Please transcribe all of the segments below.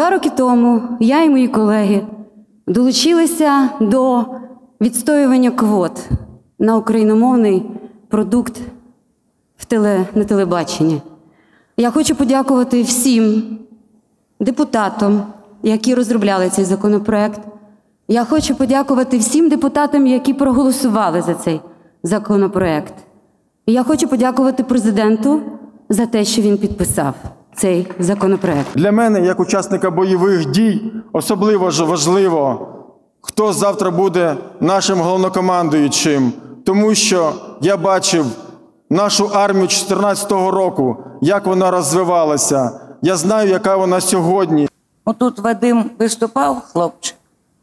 2 роки тому я і мої колеги долучилися до відстоювання квот на україномовний продукт на телебаченні. Я хочу подякувати всім депутатам, які розробляли цей законопроект. Я хочу подякувати всім депутатам, які проголосували за цей законопроект. І я хочу подякувати президенту за те, що він підписав цей законопроект. Для мене, як учасника бойових дій, особливо важливо, хто завтра буде нашим головнокомандуючим, тому що я бачив нашу армію 2014 року, як вона розвивалася. Я знаю, яка вона сьогодні. Отут Вадим виступав, хлопчик,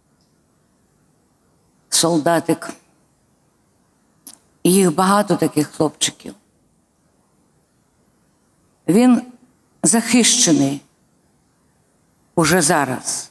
солдатик. І їх багато таких хлопчиків. Він захищений уже зараз.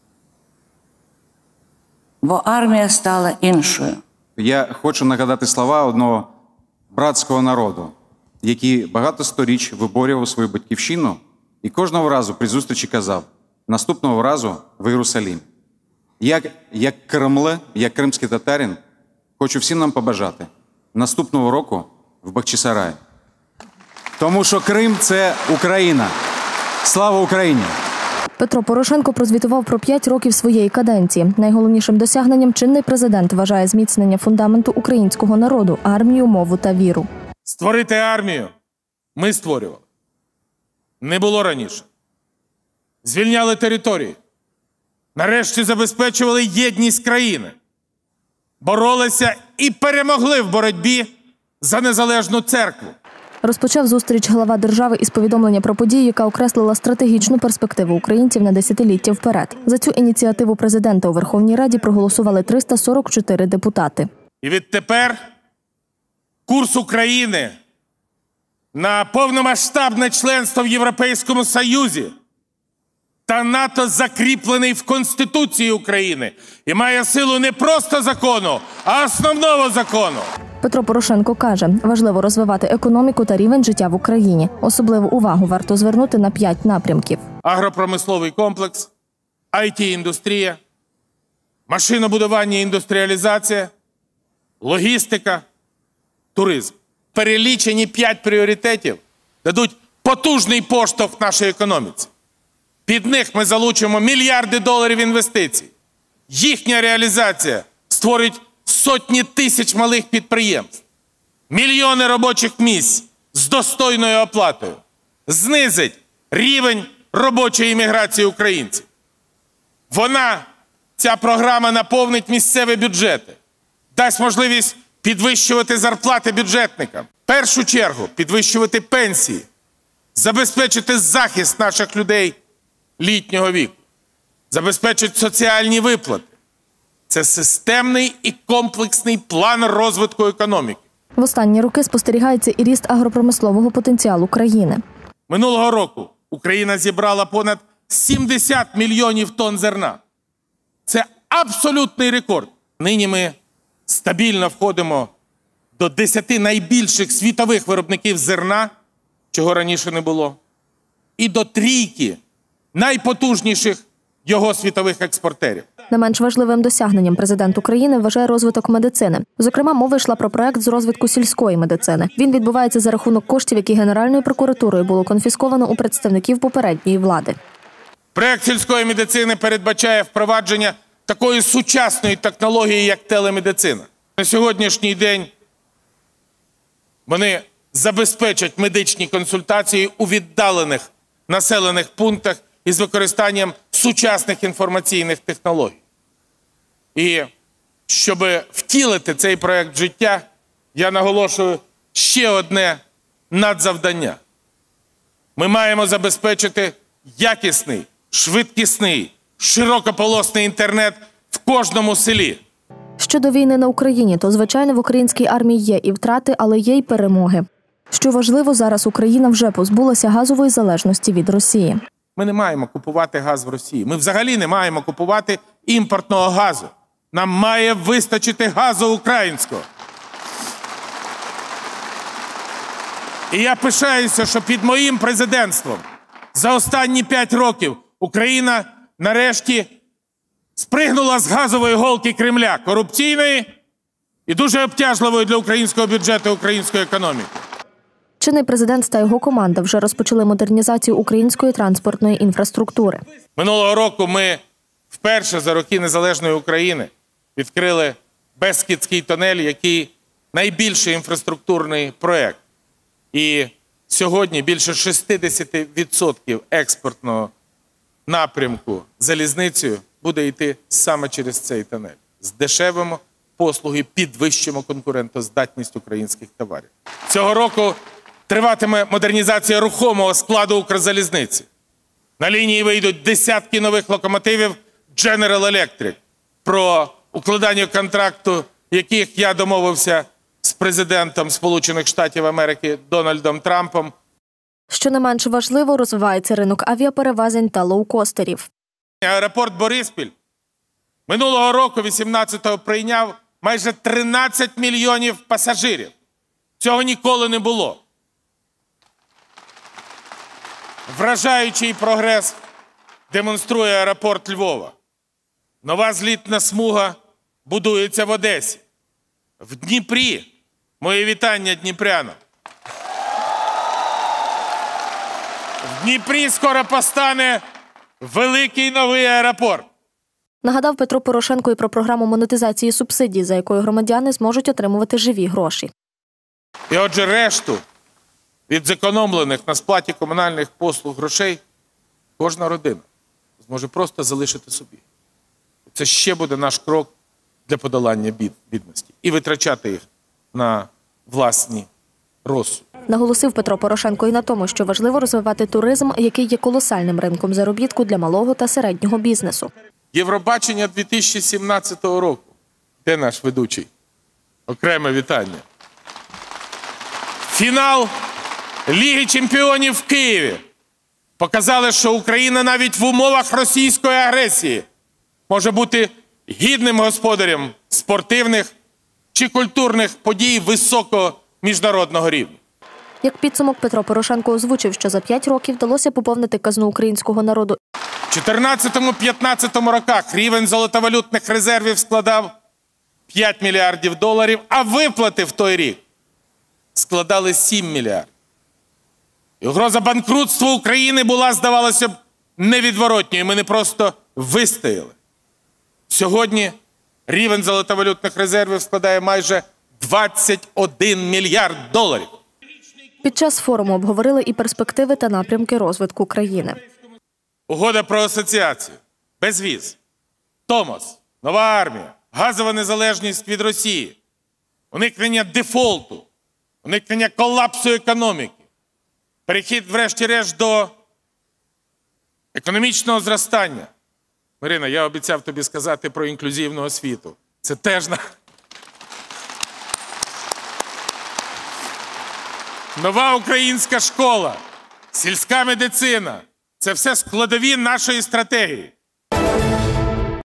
Бо армія стала іншою. Я хочу нагадати слова одного братського народу, який багато сторіч виборював свою батьківщину і кожного разу при зустрічі казав: наступного разу в Єрусалім. Як кремле, як кримський татарин, хочу всім нам побажати: наступного року в Бахчисараї. Тому що Крим – це Україна. Слава Україні! Петро Порошенко прозвітував про 5 років своєї каденції. Найголовнішим досягненням чинний президент вважає зміцнення фундаменту українського народу – армію, мову та віру. Створити армію ми створювали. Не було раніше. Звільняли території. Нарешті забезпечували єдність країни. Боролися і перемогли в боротьбі за незалежну церкву. Розпочав зустріч глава держави із повідомлення про подію, яка окреслила стратегічну перспективу українців на десятиліття вперед. За цю ініціативу президента у Верховній Раді проголосували 344 депутати. І відтепер курс України на повномасштабне членство в Європейському Союзі та НАТО закріплений в Конституції України і має силу не просто закону, а основного закону. Петро Порошенко каже, важливо розвивати економіку та рівень життя в Україні. Особливу увагу варто звернути на 5 напрямків. Агропромисловий комплекс, IT-індустрія, машинобудування і індустріалізація, логістика, туризм. Перелічені 5 пріоритетів дадуть потужний поштовх нашій економіці. Під них ми залучимо мільярди доларів інвестицій. Їхня реалізація створить сотні тисяч малих підприємств, мільйони робочих місць з достойною оплатою, знизить рівень робочої імміграції українців. Ця програма наповнить місцеві бюджети, дасть можливість підвищувати зарплати бюджетникам, в першу чергу підвищувати пенсії, забезпечити захист наших людей літнього віку, забезпечить соціальні виплати. Це системний і комплексний план розвитку економіки. В останні роки спостерігається і ріст агропромислового потенціалу країни. Минулого року Україна зібрала понад 70 мільйонів тонн зерна. Це абсолютний рекорд. Нині ми стабільно входимо до 10 найбільших світових виробників зерна, чого раніше не було, і до 3 найпотужніших його світових експортерів. Не менш важливим досягненням президент України вважає розвиток медицини. Зокрема, мова йшла про проект з розвитку сільської медицини. Він відбувається за рахунок коштів, які Генеральною прокуратурою було конфісковано у представників попередньої влади. Проект сільської медицини передбачає впровадження такої сучасної технології, як телемедицина. На сьогоднішній день вони забезпечать медичні консультації у віддалених населених пунктах із використанням сучасних інформаційних технологій. І щоб втілити цей проект в життя, я наголошую ще одне надзавдання. Ми маємо забезпечити якісний, швидкісний, широкополосний інтернет в кожному селі. Щодо війни на Україні, то, звичайно, в українській армії є і втрати, але є й перемоги. Що важливо, зараз Україна вже позбулася газової залежності від Росії. Ми не маємо купувати газ в Росії. Ми взагалі не маємо купувати імпортного газу. Нам має вистачити газу українського. І я пишаюся, що під моїм президентством за останні 5 років Україна нарешті спригнула з газової голки Кремля, корупційної і дуже обтяжливої для українського бюджету і української економіки. Чинний президент та його команда вже розпочали модернізацію української транспортної інфраструктури. Минулого року ми вперше за роки незалежної України відкрили Бескідський тунель, який найбільший інфраструктурний проєкт. І сьогодні більше 60% експортного напрямку залізницею буде йти саме через цей тунель. Здешевимо послуги, підвищимо конкурентоздатність українських товарів. Цього року триватиме модернізація рухомого складу Укрзалізниці. На лінії вийдуть десятки нових локомотивів General Electric, про укладання контракту яких я домовився з президентом Сполучених Штатів Америки Дональдом Трампом. Що не менш важливо, розвивається ринок авіаперевезень та лоукостерів. Аеропорт Бориспіль минулого року, 18-го, прийняв майже 13 мільйонів пасажирів. Цього ніколи не було. Вражаючий прогрес демонструє аеропорт Львова. Нова злітна смуга будується в Одесі. В Дніпрі. Моє вітання дніпрянам. В Дніпрі скоро постане великий новий аеропорт. Нагадав Петро Порошенко і про програму монетизації субсидій, за якою громадяни зможуть отримувати живі гроші. І отже, решту від зекономлених на сплаті комунальних послуг грошей кожна родина зможе просто залишити собі. Це ще буде наш крок для подолання бідності. І витрачати їх на власні розсуди. Наголосив Петро Порошенко і на тому, що важливо розвивати туризм, який є колосальним ринком заробітку для малого та середнього бізнесу. Євробачення 2017 року. Де наш ведучий? Окреме вітання. Фінал Ліги чемпіонів в Києві. Показали, що Україна навіть в умовах російської агресії може бути гідним господарем спортивних чи культурних подій високого міжнародного рівня. Як підсумок, Петро Порошенко озвучив, що за 5 років вдалося поповнити казну українського народу. В 2014-2015 роках рівень золотовалютних резервів складав 5 мільярдів доларів, а виплати в той рік складали 7 мільярдів. І угроза банкрутства України була, здавалося б, невідворотньою. Ми не просто вистояли. Сьогодні рівень золотовалютних резервів складає майже 21 мільярд доларів. Під час форуму обговорили і перспективи та напрямки розвитку країни. Угода про асоціацію, безвіз, Томос, нова армія, газова незалежність від Росії, уникнення дефолту, уникнення колапсу економіки, перехід, врешті-решт, до економічного зростання. Марина, я обіцяв тобі сказати про інклюзивну освіту. Це теж нова українська школа, сільська медицина – це все складові нашої стратегії.